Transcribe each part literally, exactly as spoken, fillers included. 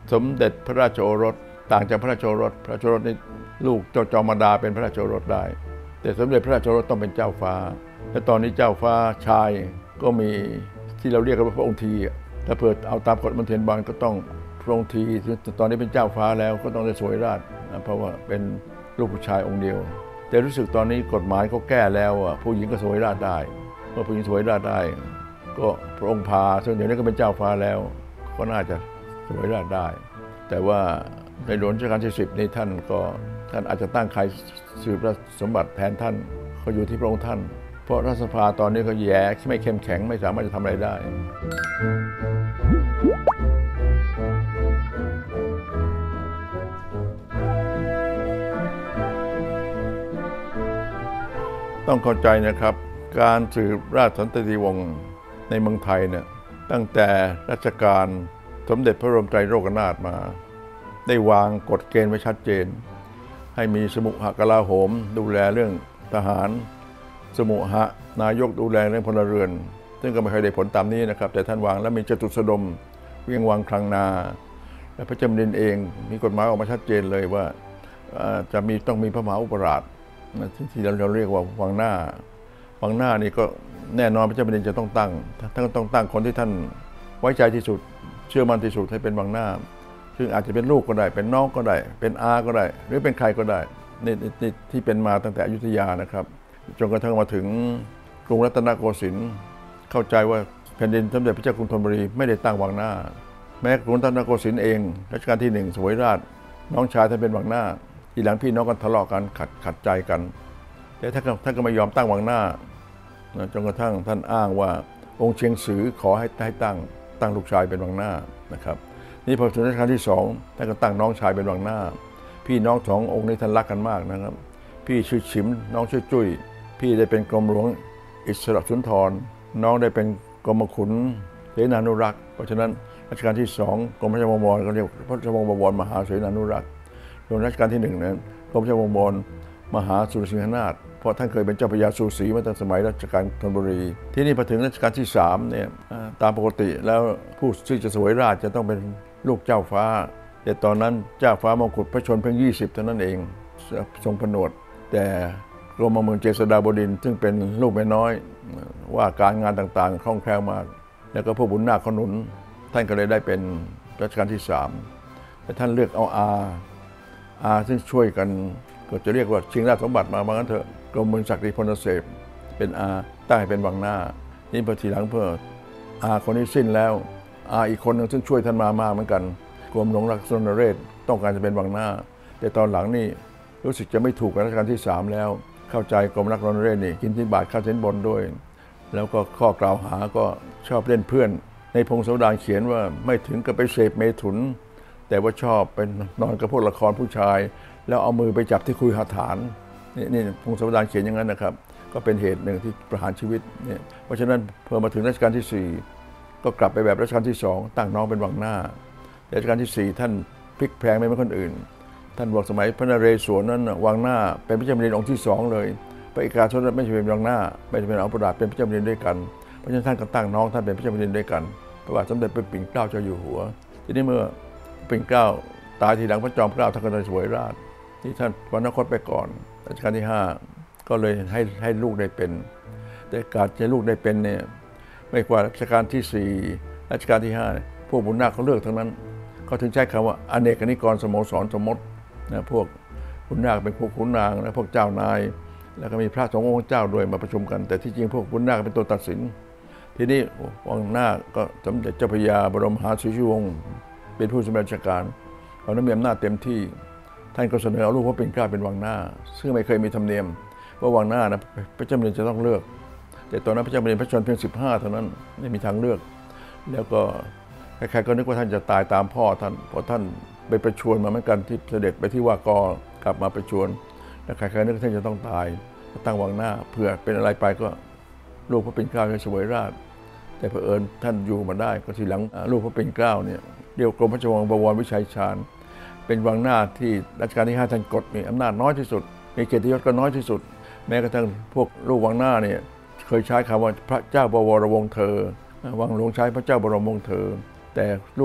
สมเด็จพระราชโอรสต่างจากพระราชโอรสพระราชโอรสนี่ลูกเจ้าจอมมารดาเป็นพระราชโอรสได้แต่สมเด็จพระราชโอรสต้องเป็นเจ้าฟ้าและตอนนี้เจ้าฟ้าชายก็มีที่เราเรียกกันว่าพระองค์ทีถ้าเผื่อเอาตามกฎมนเทียนบานก็ต้องพระองค์ทีตอนนี้เป็นเจ้าฟ้าแล้วก็ต้องได้สวยราชนะเพราะว่าเป็นลูกผู้ชายองค์เดียวแต่รู้สึกตอนนี้กฎหมายเขาแก้แล้วอ่ะผู้หญิงก็สวยราชได้เมื่อผู้หญิงสวยราชได้ก็พระองค์พาซึ่งเดี๋ยวนี้ก็เป็นเจ้าฟ้าแล้วก็น่าจะสวยราชได้แต่ว่าในหลวงรัชกาลที่สิบนี้ท่านก็ท่านอาจจะตั้งใครสืบราชสมบัติแทนท่านก็อยู่ที่พระองค์ท่านเพราะรัฐสภาตอนนี้เขาแย่ไม่เข้มแข็งไม่สามารถจะทำอะไรได้ต้องเข้าใจนะครับการสืบราชสันตติวงศ์ในเมืองไทยเนี่ยตั้งแต่รัชกาลสมเด็จพระบรมไตรโลกนาถมาได้วางกฎเกณฑ์ไว้ชัดเจนให้มีสมุหกลาโหมดูแลเรื่องทหารสมุหนายกดูแลเรื่องพลเรือนซึ่งก็ไม่เคยได้ผลตามนี้นะครับแต่ท่านวางแล้วมีจตุสดมเวียงวังคลังนาและพระเจ้าแผ่นดินเองมีกฎหมายออกมาชัดเจนเลยว่าจะมีต้องมีพระมหาอุปราชที่เราเรียกว่าวังหน้าวังหน้านี่ก็แน่นอนพระเจ้าแผ่นดินจะต้องตั้งท่านต้องตั้งคนที่ท่านไว้ใจที่สุดเชื่อมั่นที่สุดให้เป็นวังหน้าซึ่งอาจจะเป็นลูกก็ได้เป็นน้องก็ได้เป็นอาก็ได้หรือเป็นใครก็ได้นี่ที่เป็นมาตั้งแต่อยุธยานะครับจนกระทั่งมาถึงกรุงรัตนโกสินทร์เข้าใจว่าแผ่นดินสมเด็จพระเจ้ากรุงธนบุรีไม่ได้ตั้งวังหน้าแม้กรุงรัตนโกสินทร์เองรัชกาลที่หนึ่งสวยราชน้องชายท่านเป็นวังหน้าทีหลังพี่น้องกันทะเลาะกันขัดขัดใจกันแต่ท่านก็ท่านก็ไม่ยอมตั้งวังหน้าจนกระทั่งท่านอ้างว่าองค์เชียงสือขอให้ให้ตั้งตั้งลูกชายเป็นวังหน้านะครับนี่พอถึงรัชกาลที่สองท่านก็ตั้งน้องชายเป็นวังหน้าพี่น้องสององค์นี้ท่านรักกันมากนะครับพี่ชื่อฉิมน้องชื่อจุ้ยพี่ได้เป็นกรมหลวงอิสระสุนทรน้องได้เป็นกรมขุนเสนานุรักษ์เพราะฉะนั้นรัชกาลที่สองกรมพระราชวังบวรก็เรียกพระราชวังบวรมหาเสนานุรักษ์ส่วนรัชกาลที่หนึ่งนั้นกรมพระราชวังบวรมหาสุรสิงหนาถเพราะท่านเคยเป็นเจ้าพระยาสุสีมาตั้งสมัยรัชกาลธนบุรีที่นี่พอถึงรัชกาลที่สามเนี่ยตามปกติแล้วผู้ที่จะสวยราชจะต้องเป็นลูกเจ้าฟ้าแต่ตอนนั้นเจ้าฟ้ามงกุฎพระชนเพียงยี่สิบเท่านั้นเองทรงผนวดแต่กรมเมืองเจษฎาบดินทร์ซึ่งเป็นลูกแม่น้อยว่าการงานต่างๆคล่องแคล่วมากแล้วก็พวกบุญนาคขนุนท่านก็เลยได้เป็นรัชกาลที่สามแต่ท่านเลือกเอาอาอาซึ่งช่วยกันก็จะเรียกว่าชิงราชสมบัติมาบางนั้นเถอะกรมเมืองศักดิ์พลเสพเป็นอาตั้งให้เป็นวังหน้านี่พอทีหลังเพื่ออาคนนี้สิ้นแล้วอาอีกคนนึงซึ่งช่วยท่านมามากเหมือนกันกรมหลวงรัชนเรศต้องการจะเป็นวังหน้าแต่ตอนหลังนี่รู้สึกจะไม่ถูกกับรัชกาลที่สามแล้วเข้าใจกรมรัชนเรศนี่กินสินบาทค่าสินบนด้วยแล้วก็ข้อกล่าวหาก็ชอบเล่นเพื่อนในพงศาวดารเขียนว่าไม่ถึงกับไปเสพเมถุนแต่ว่าชอบเป็นนอนกับพวกละครผู้ชายแล้วเอามือไปจับที่คุยหาฐานนี่นี่พงศาวดารเขียนอย่างนั้นนะครับก็เป็นเหตุหนึ่งที่ประหารชีวิตเนี่ยเพราะฉะนั้นพอมาถึงรัชกาลที่สี่ก็กลับไปแบบรัชกาลที่สองตั้งน้องเป็นวังหน้ารัชกาลที่สี่ท่านพลิกแพลงไม่เหมือนคนอื่นท่านบอกสมัยพระนเรศวรนั้นวังหน้าเป็นพระเจ้าแผ่นดินองค์ที่สองเลยพระเอกาทศไม่ใช่เป็นวังหน้าไม่ใช่เป็นอัปราชเป็นพระเจ้าแผ่นดินด้วยกันเพราะฉะนั้นท่านก็ตั้งน้องท่านเป็นพระเจ้าแผ่นดินด้วยกันพระบาทสมเด็จพระปิ่นเกล้าเจ้าอยู่หัวทีนี้เมื่อปิ่นเกล้าตายทีหลังพระจอมเกล้าท่านก็เลยสวยราชที่ท่านวรรณคตไปก่อนรัชกาลที่ห้าก็เลยให้ให้ลูกได้เป็นแต่การจะลูกได้เป็นเนี่ยไม่ว่ารัชกาลที่สี่รัชกาลที่ห้าพวกบุญนาคเขาเลือกทั้งนั้นเขาถึงใช้คำว่าอเนกนิกรสโมสรสมมตินะพวกบุญนาคเป็นพวกขุนนางและพวกเจ้านายแล้วก็มีพระสงฆ์องค์เจ้าด้วยมาประชุมกันแต่ที่จริงพวกบุญนาคเป็นตัวตัดสินทีนี้วังหน้าก็สมเด็จเจ้าพระยาบรมมหาศรีวงศ์เป็นผู้สำเร็จราชการเขานั้นมีอำนาจเต็มที่ท่านก็เสนอเอาลูกพระปิ่นเกล้าเป็นวังหน้าซึ่งไม่เคยมีธรรมเนียมว่าวังหน้านะพระเจ้าแผ่นดินจะต้องเลือกแต่ตอนนั้นพระเจ้าแผ่นดินพระชนเพียงสิบห้าเท่านั้นไม่มีทางเลือกแล้วก็ใครๆก็นึกว่าท่านจะตายตามพ่อท่านเพราะท่านไปประชวรมาเหมือนกันที่เสด็จไปที่ว่ากอกลับมาประชวรและใครๆนึกว่าท่านจะต้องตายตั้งวังหน้าเผื่อเป็นอะไรไปก็ลูกพระปิ่นเกล้าจะสวยราชแต่เผอิญท่านอยู่มาได้ก็ทีหลังลูกพระปิ่นเกล้าเนี่ยเรียกกรมพระราชวังบวรวิชัยชาญเป็นวังหน้าที่รัชกาลที่ห้าท่านกดมีอำนาจน้อยที่สุดมีเกียรติยศก็น้อยที่สุดแม้กระทั่งพวกลูกวังหน้าเนี่ยเคยใช้คำว่าพระเจ้าบวรวงศ์เธอวังหลวงใช้พระเจ้าบรมวงศ์เธอแต่ลูก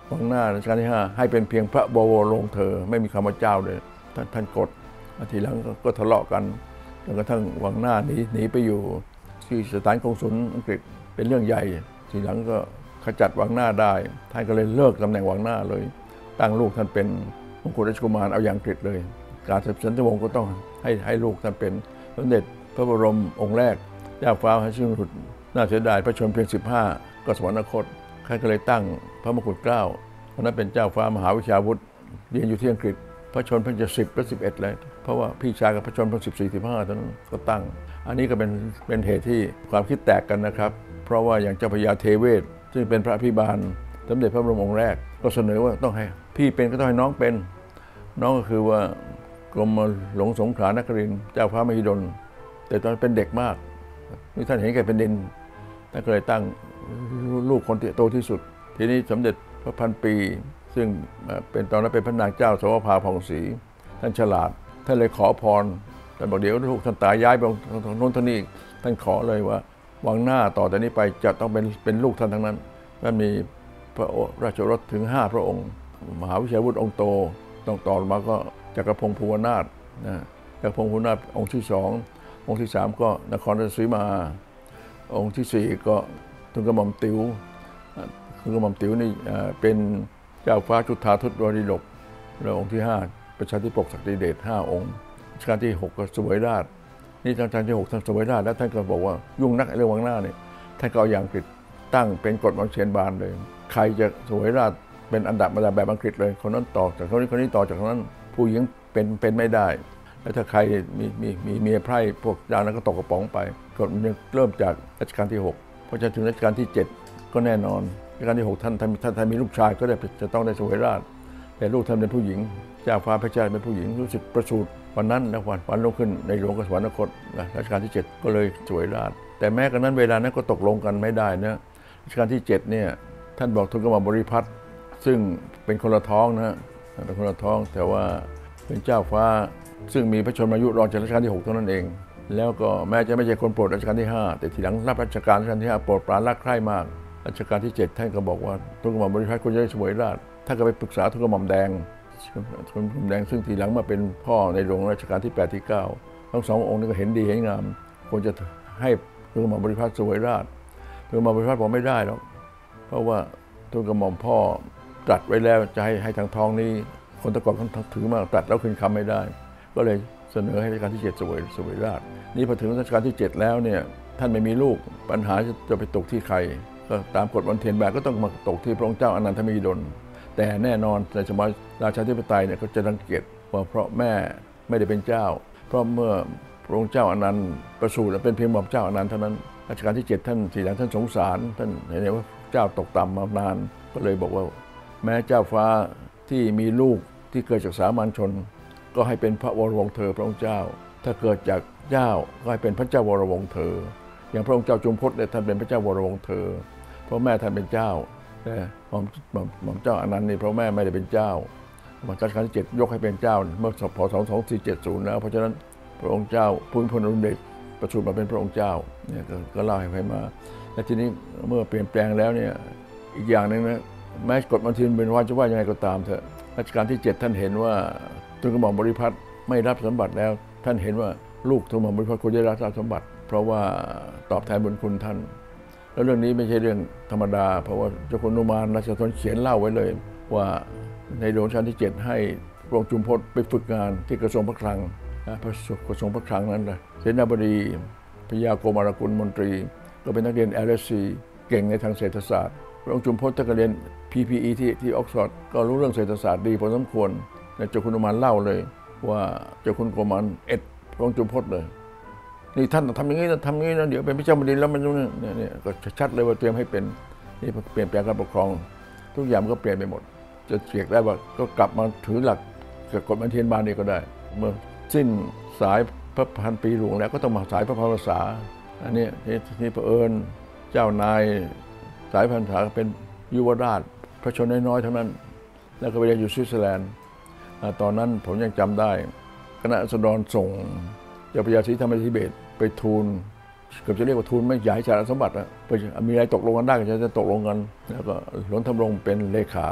วังหน้ารัชกาลที่ห้าให้เป็นเพียงพระบวรวงศ์เธอไม่มีคำว่าเจ้าเลยท่านท่านกดทีหลังก็ทะเลาะกันจนกระทั่งวังหน้าหนีหนีไปอยู่ที่สถานกงสุลอังกฤษเป็นเรื่องใหญ่ทีหลังก็ขจัดวังหน้าได้ท่านก็เลยเลิกตำแหน่งวังหน้าเลยตั้งลูกท่านเป็นมงกุฎราชกุมารเอาอย่างอังกฤษเลยการสืบสันติวงศ์ก็ต้องให้ให้ลูกท่านเป็นสมเด็จพระบรมองค์แรกเจ้าฟ้าพระชินสุดน่าเสียดายพระชนม์เพียงสิบห้าก็สวรรคตท่านก็เลยตั้งพระมงกุฎเกล้าเพราะนั้นเป็นเจ้าฟ้ามหาวิชาวุฒิเรียนอยู่ที่อังกฤษพระชนม์เพิ่งจะสิบและสิบเอ็ดเลยเพราะว่าพี่ชายกับพระชนม์เพิ่งสิบสี่สิบห้าตอนนั้นก็ตั้งอันนี้ก็เป็นเป็นเหตุที่ความคิดแตกกันนะครับเพราะว่าอย่างเจ้าพระยาเทเวศซึ่งเป็นพระพิบาลสมเด็จพระบรมองค์แรกก็เสนอว่าต้องให้พี่เป็นก็ต้องให้น้องเป็นน้องก็คือว่ากรมหลวงสงขลานครินทร์เจ้าฟ้ามหิดลแต่ตอนเป็นเด็กมากนี่ท่านเห็นแก่เป็นดินท่านก็เลยตั้งลูกคนที่โตที่สุดทีนี้สมเด็จพระพันปีซึ่งเป็นตอนนั้นเป็นพระนางเจ้าสวภาผ่องศรีท่านฉลาดท่านเลยขอพรท่านบอกเดี๋ยวลูกท่านตายย้ายไปทางโน้นทางนี้ท่านขอเลยว่าวังหน้าต่อจากนี้ไปจะต้องเป็นเป็นลูกท่านทั้งนั้นท่านมีพระราชโอรสถึงห้าพระองค์มหาวิชัยวุฒิองค์โตต้องต่อมาก็จักรพงศ์ภูวนาถนะจักรพงศ์ภูวนาถองค์ที่สององค์ที่สามก็นครราชสีมาองค์ที่สี่ก็ทุนกระหม่อมติ๋วทุนกระหม่อมติ๋วนี่เป็นเจ้าฟ้าจุฑาทศวรีดกแล้วองค์ที่ห้าประชาธิปกศักดิเดชห้าองค์รัชกาลที่หกก็เสวยราชนี่รัชกาลที่หกท่านเสวยราชแล้วท่านก็บอกว่ายุ่งนักเรื่องวังหน้าเนี่ยท่านก็เอาอย่างอังกฤษตั้งเป็นกฎบังเชียนบานเลยใครจะเสวยราชเป็นอันดับมาแบบอังกฤษเลยคนนั้นต่อจากคนนี้คนนี้ต่อจากคนนั้นผู้หญิงเป็นเป็นไม่ได้แล้วถ้าใครมีมีมีเมียไพร่พวกเจ้านั้นก็ตกกระป๋องไปกฎมันเริ่มจากรัชกาลที่หกพอจะถึงรัชกาลที่เจ็ดก็แน่นอนรัชกาลที่หกท่านท่านท่านท่านมีลูกชายก็ได้จะต้องได้เสวยราชแต่ลูกท่านเป็นผู้หญิงเจ้าฟ้าพระเจ้าเป็นผู้หญิงรู้สึกประสูติวันนั้นแล้ววันวันลงขึ้นในหลวงกสวรรคตรัชกาลที่เจ็ดก็เลยเสวยราชแต่แม้กระนั้นเวลานั้นก็ตกลงกันไม่ได้นะรัชกาลที่เจ็ดเนี่ยท่านบอกทุนกระหม่อมบริพัตรซึ่งเป็นคนละท้องนะเป็นคนละท้องแต่ว่าเป็นเจ้าฟ้าซึ่งมีพระชนมายุรองจากรัชกาลที่หกเท่านั้นเองแล้วก็แม้จะไม่ใช่คนโปรดรัชกาลที่ห้าแต่ทีหลังรับรัชกาลรัชกาลที่ห้าโปรดปรานรักใคร่มากรัชกาลที่เจ็ดท่านก็บอกว่าทุนกระหม่อมบริพัตรควรจะได้เสวยราชท่านก็ไปปรึกษาทุนกระหม่อมแดงทุนกระหม่อมแดงซึ่งทีหลังมาเป็นพ่อในหลวงรัชกาลที่แปดที่เก้าทั้งสององค์นี้ก็เห็นดีเห็นงามควรจะให้ทุนกระหม่อมบริพัตรเสวยราชทุนกระหม่อมบริพัตรบอกไม่ได้หรอกเพราะว่าทุนกระหม่อมพ่อตรัสไว้แล้วจะให้ให้ทางท้องนี้คนตะกอนเขาถือมาตรัสแล้วคืนคำไม่ได้ก็เลยเสนอให้รัชกาลที่เจ็ดเสวยเสวยราชนี่พอถึงรัชกาลที่เจ็ดแล้วเนี่ยท่านไม่มีลูกปัญหาจะไปตกที่ใครก็ตามกฎวันเทียนแบกก็ต้องมาตกที่พระองค์เจ้าอนันทมหิดลแต่แน่นอนในสมัยราชาธิปไตยเนี่ยก็จะรังเกียจว่าเพราะแม่ไม่ได้เป็นเจ้าเพราะเมื่อพระองค์เจ้าอนันต์ประสูติเป็นเพียงหม่อมเจ้าอนันต์เท่านั้นรัชกาลที่เจ็ดท่านทีหลังท่านสงสารท่านเห็นว่าเจ้าตกต่ำมานานก็เลยบอกว่าแม้เจ้าฟ้าที่มีลูกที่เกิดจากสามัญชนก็ให้เป็นพระวรวงศ์เธอพระองค์เจ้าถ้าเกิดจากเจ้าก็ให้เป็นพระเจ้าวรวงศ์เธออย่างพระองค์เจ้าจุมพลเนี่ยท่านเป็นพระเจ้าวรวงศ์เธอเพราะแม่ท่านเป็นเจ้าแต่หม่อมหม่อมเจ้าอนันต์นี่เพราะแม่ไม่ได้เป็นเจ้ารัชกาลที่เจ็ดยกให้เป็นเจ้าเมื่อพศสองสี่เจ็ดศูนย์แล้วเพราะฉะนั้นพระองค์เจ้าภูมิพลอดุลยเดชประสูติมาเป็นพระองค์เจ้าเนี่ยก็เล่าให้ใครมาและทีนี้เมื่อเปลี่ยนแปลงแล้วเนี่ยอีกอย่างหนึ่งนะแม้กฎมันทินเป็นว่าจะว่ายังไงก็ตามเถอะรัชกาลที่เจ็ดท่านเห็นว่าทุนกระหม่อมบริพัตรไม่รับสมบัติแล้วท่านเห็นว่าลูกทุนกระหม่อมบริพัตรควรจะรับสมบัติเพราะว่าตอบแทนบุญคุณท่านแล้วเรื่องนี้ไม่ใช่เรื่องธรรมดาเพราะว่าเจ้าคุณนุมานราชทนเขียนเล่าไว้เลยว่าในหลวงรัชกาลที่เจ็ดให้พระองค์จุมพลไปฝึกงานที่กระทรวงพระคลังพระกระทรวงพระคลังนั้นนะเสนาบดีพยาโกมารกุลมนตรีก็เป็นนักเรียน แอล เอส ซี เก่งในทางเศรษฐศาสตร์พระองค์จุมพลท่านก็เรียน พี พี อี ที่ที่ออกซฟอร์ดก็รู้เรื่องเศรษฐศาสตร์ดีพอสมควรแต่เจ้าคุณนุมานเล่าเลยว่าเจ้าคุณโกมารเอ็ดพระองค์จุมพลเลยนี่ท่านทำอย่างนี้นะทำอย่างนี้นะเดี๋ยวเป็นพระเจ้าแผ่นดินแล้วมันเนี่ยเนี่ยก็ชัดเลยว่าเตรียมให้เป็นนี่เปลี่ยนแปลงการปกครองทุกอย่างมันก็เปลี่ยนไปหมดจะเรียกได้ว่าก็กลับมาถือหลักกฎบันเทียนบานนี่ก็ได้เมื่อสิ้นสายพระพันปีหลวงแล้วก็ต้องมาสายพระพรรษาอันนี้นี่เผอิญเจ้านายสายพรรษาเป็นยุวราชพระชนน้อยๆเท่านั้นแล้วก็ไปเรียนอยู่สวิตเซอร์แลนด์ตอนนั้นผมยังจำได้คณะราษฎรส่งเจ้าพระยาศรีธรรมธิเบศรไปทูลเกือบจะเรียกว่าทูลไม่ย้ายสารสมบัติอะมีอะไรตกลงกันได้ก็จะตกลงกันแล้วก็หลวงธรรมรงค์เป็นเลขา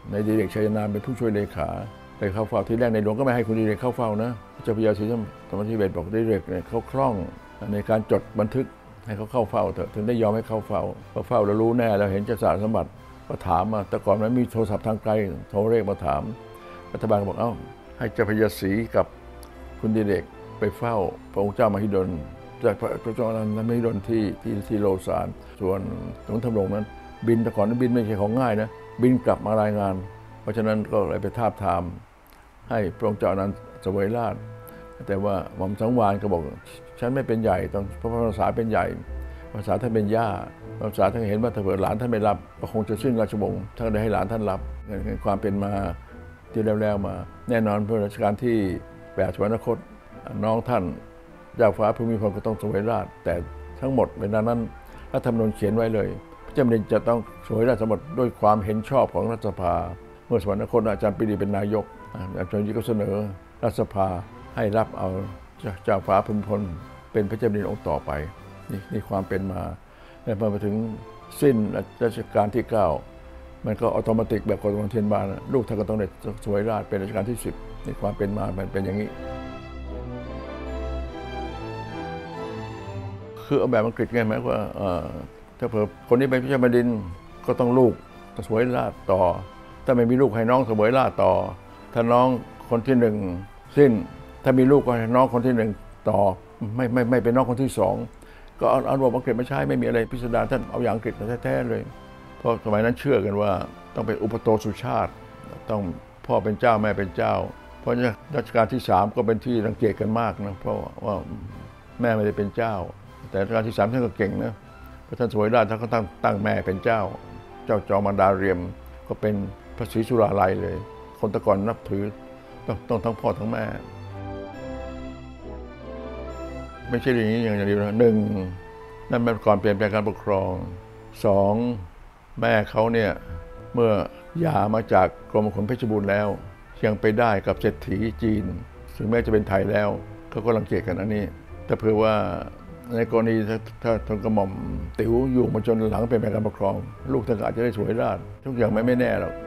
ในดิเรกชัยนามเป็นผู้ช่วยเลขาไปเข้าเฝ้าที่แรกในหลวงก็ไม่ให้คุณดิเรกเข้าเฝ้านะเจ้าพระยาศรีธรรมธิเบศบอกดิเรกเนี่ยเขาคล่องในการจดบันทึกให้เขาเข้าเฝ้าเถอะถึงได้ยอมให้เข้าเฝ้าพอเฝ้าแล้วรู้แน่แล้วเห็นเจ้าสารสมบัติก็ถามมาแต่ก่อนมันมีโทรศัพท์ทางไกลโทรเรียกมาถามรัฐบาลก็บอกเอ้าให้เจ้าพระยาศรีกับคุณดิเรกไปเฝ้าพระองค์เจ้ามหิดลจากพระเจ้าอนันทมหิดลที่ที่ที่โลซานส่วนหลวงธำรงนั้นบินแต่ก่อนนั้นบินไม่ใช่ของง่ายนะบินกลับมารายงานเพราะฉะนั้นก็เลยไปทาบทามให้พระองค์เจ้าอนันทเสวยราชแต่ว่าหม่อมสังวาลก็บอกฉันไม่เป็นใหญ่ต้องพระภาษาเป็นใหญ่ภาษาท่านเป็นย่าภาษาท่านเห็นว่าถ้าเผื่อหลานท่านไม่รับก็คงจะสิ้นราชวงศ์ท่านได้ให้หลานท่านรับในความเป็นมาที่แล้วๆมาแน่นอนเพื่อรัชกาลที่แปดสวรรคตน้องท่านเจ้าฟ้าภูมิพลก็ต้องเสวยราชแต่ทั้งหมดเวลานั้นรัฐธรรมนูญเขียนไว้เลยพระเจ้าแผ่นดินจะต้องเสวยราชสมบัติด้วยความเห็นชอบของรัฐสภาเมื่อสวรรคตอาจารย์ปรีดีเป็นนายกอาจารย์ยี่ก็เสนอรัฐสภาให้รับเอาเจ้าฟ้าภูมิพลเป็นพระเจ้าแผ่นดินองค์ต่อไปนี่นี่ความเป็นมาแล้วพอมาถึงสิ้นรัชกาลที่เก้ามันก็อัตโนมัติแบบกฎหมายเทียนบานลูกท่านก็ต้องได้เสวยราชเป็นรัชกาลที่สิบนี่ความเป็นมามันเป็นอย่างนี้คือเอาแบบอังกฤษไงหมายว่าถ้าเผื่อคนนี้เป็นพระเจ้าแผ่นดินก็ต้องลูกเสวยราชต่อถ้าไม่มีลูกให้น้องเสวยราชต่อถ้าน้องคนที่หนึ่งสิ้นถ้ามีลูกก็ให้น้องคนที่หนึ่งต่อไม่ไม่ไม่เป็นน้องคนที่สองก็เอาเอาระบบอังกฤษมาใช้ไม่มีอะไรพิสดารท่านเอาอย่างอังกฤษแท้ๆเลยเพราะสมัยนั้นเชื่อกันว่าต้องเป็นอุปโตสุชาติต้องพ่อเป็นเจ้าแม่เป็นเจ้าเพราะรัชกาลที่สามก็เป็นที่รังเกียจกันมากนะเพราะว่าแม่ไม่ได้เป็นเจ้าแต่รัชกาลที่สามท่านก็เก่งนะพระท่านเสวยราชท่านก็ตั้งตั้งแม่เป็นเจ้าเจ้าจอมดาเรียมก็เป็นพระศรีสุราลัยเลยคนตะก่อนนับถือต้องต้องทั้งพ่อทั้งแม่ไม่ใช่อย่างนี้อย่างเดียวนะหนึ่งนั่นเป็นก่อนเปลี่ยนแปลงการปกครองสองแม่เขาเนี่ยเมื่อหย่ามาจากกรมขุนเพชรบูรณ์แล้วยังไปได้กับเศรษฐีจีนถึงแม้จะเป็นไทยแล้วเขาก็รังเกียจกันอันนี้แต่เผื่อว่าในกรณีถ้าถ้าทนกระหม่อมติ๋วอยู่มาจนหลังเปลี่ยนแปลงการปกครองลูกท่านอาจจะได้เสวยราชทุกอย่างไม่ไม่แน่หรอก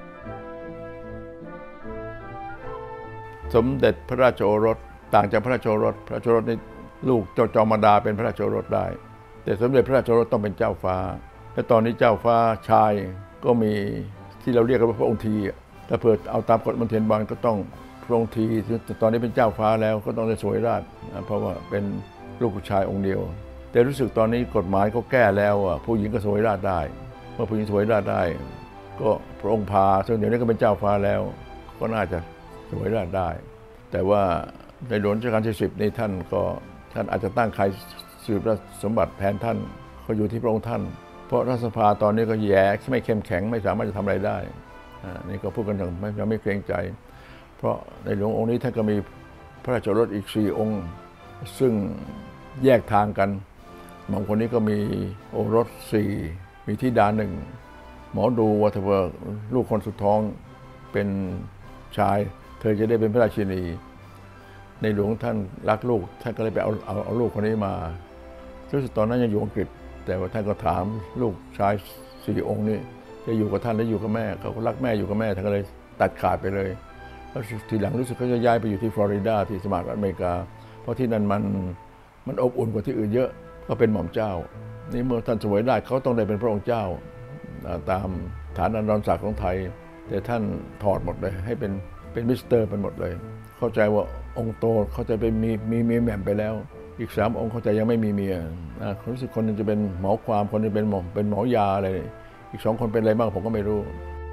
สมเด็จพระราชโอรสต่างจากพระราชโอรสพระราชโอรสนี่ลูกเจ้าจอมดาเป็นพระราชโอรสได้แต่สมเด็จพระราชโอรสต้องเป็นเจ้าฟ้าและตอนนี้เจ้าฟ้าชายก็มีที่เราเรียกกันว่าพระองค์ทีถ้าเผื่อเอาตามกฎมนเทียนบานก็ต้องพระองค์ทีตอนนี้เป็นเจ้าฟ้าแล้วก็ต้องได้เสวยราชเพราะว่าเป็นลูกผู้ชายองค์เดียวแต่รู้สึกตอนนี้กฎหมายก็แก้แล้วผู้หญิงก็เสวยราชได้เมื่อผู้หญิงเสวยราชได้ก็พระองค์พาซึ่งเดี๋ยวนี้ก็เป็นเจ้าฟ้าแล้วก็น่าจะเสวยราชได้แต่ว่าในหลวงรัชกาลที่สิบนี่ท่านก็ท่านอาจจะตั้งใครสืบราชสมบัติแทนท่านก็อยู่ที่พระองค์ท่านเพราะรัฐสภาตอนนี้ก็แย่ไม่เข้มแข็งไม่สามารถจะทำอะไรได้นี่ก็พูดกันอย่างไม่ไม่เกรงใจเพราะในหลวงองค์นี้ท่านก็มีพระราชโอรสอีกสี่องค์ซึ่งแยกทางกันบางคนนี้ก็มีโอรสสี่มีธิดาหนึ่งหมอดูว่าถ้าว่าลูกคนสุดท้องเป็นชายเธอจะได้เป็นพระราชินีในหลวงท่านรักลูกท่านก็เลยไปเอาเอาเอาลูกคนนี้มารู้สึกตอนนั้นยังอยู่อังกฤษแต่ว่าท่านก็ถามลูกชายสี่องค์นี้จะอยู่กับท่านหรืออยู่กับแม่เขาก็รักแม่อยู่กับแม่ท่านก็เลยตัดขาดไปเลยแล้วทีหลังรู้สึกเขาจะย้ายไปอยู่ที่ฟลอริดาที่สหรัฐอเมริกาเพราะที่นั่นมันมันอบอุ่นกว่าที่อื่นเยอะก็เป็นหม่อมเจ้านี่เมื่อท่านเสวยราชเขาต้องได้เป็นพระองค์เจ้าตามฐานอันดรศักดิ์ของไทยแต่ท่านถอดหมดเลยให้เป็นเป็นมิสเตอร์ไปหมดเลยเข้าใจว่าองค์โตเขาจะเป็นมีมีเมียแหม่มไปแล้วอีกสามองค์เขาจะยังไม่มีเมียนะรู้สึกคนนึงจะเป็นหมอความคนนึงเป็นหมอเป็นหมอยาอะไรอีกสองคนเป็นอะไรบ้างผมก็ไม่รู้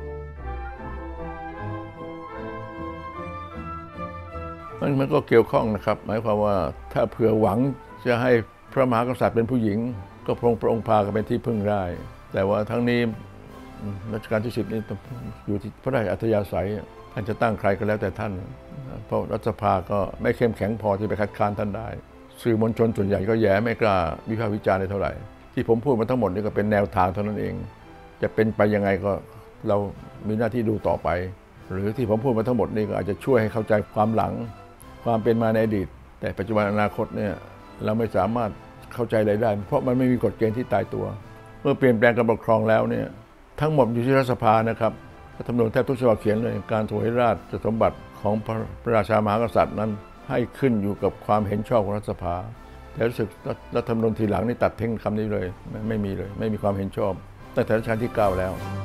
มันมันก็เกี่ยวข้องนะครับหมายความว่าถ้าเผื่อหวังจะให้พระมหากษัตริย์เป็นผู้หญิงก็พระองค์พระองค์พากันเป็นที่พึ่งได้แต่ว่าทั้งนี้รัชกาลที่สิบนี้อยู่ที่พระราชอัธยาศัยท่านจะตั้งใครก็แล้วแต่ท่านเพราะรัฐสภาก็ไม่เข้มแข็งพอที่ไปคัดค้านท่านได้สื่อมวลชนส่วนใหญ่ก็แย่ไม่กล้าวิพากษ์วิจารณ์ได้เท่าไหร่ที่ผมพูดมาทั้งหมดนี่ก็เป็นแนวทางเท่านั้นเองจะเป็นไปยังไงก็เรามีหน้าที่ดูต่อไปหรือที่ผมพูดมาทั้งหมดนี่ก็อาจจะช่วยให้เข้าใจความหลังความเป็นมาในอดีตแต่ปัจจุบันอนาคตเนี่ยเราไม่สามารถเข้าใจอะไรได้เพราะมันไม่มีกฎเกณฑ์ที่ตายตัวเมื่อเปลี่ยนแปลงการปกครองแล้วเนี่ยทั้งหมดอยู่ที่รัฐสภานะครับรัฐธรรมนูญแทบทุกฉบับเขียนเลยการถวายราชสมบัติของพระราชามหากษัตริย์นั้นให้ขึ้นอยู่กับความเห็นชอบของรัฐสภาแต่รู้สึกรัฐธรรมนูญทีหลังนี่ตัดทิ้งคำนี้เลยไม่มีเลยไม่มีความเห็นชอบตั้งแต่รัชกาลที่เก้าแล้ว